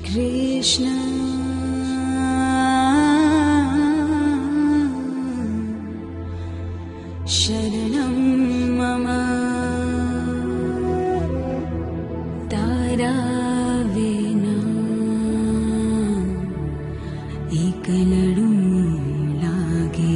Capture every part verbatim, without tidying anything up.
कृष्ण शरणं मम तारा विना एकलडू लागे।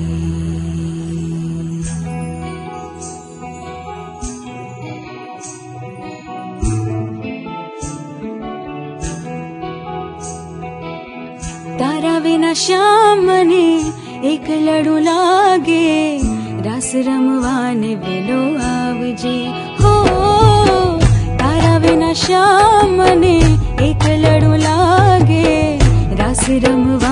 तारा विना श्याम ने एकलडू लागे, रास रमवाने वेलो आवजे हो। तारा विना श्याम ने एकलडू लागे, रास रमवा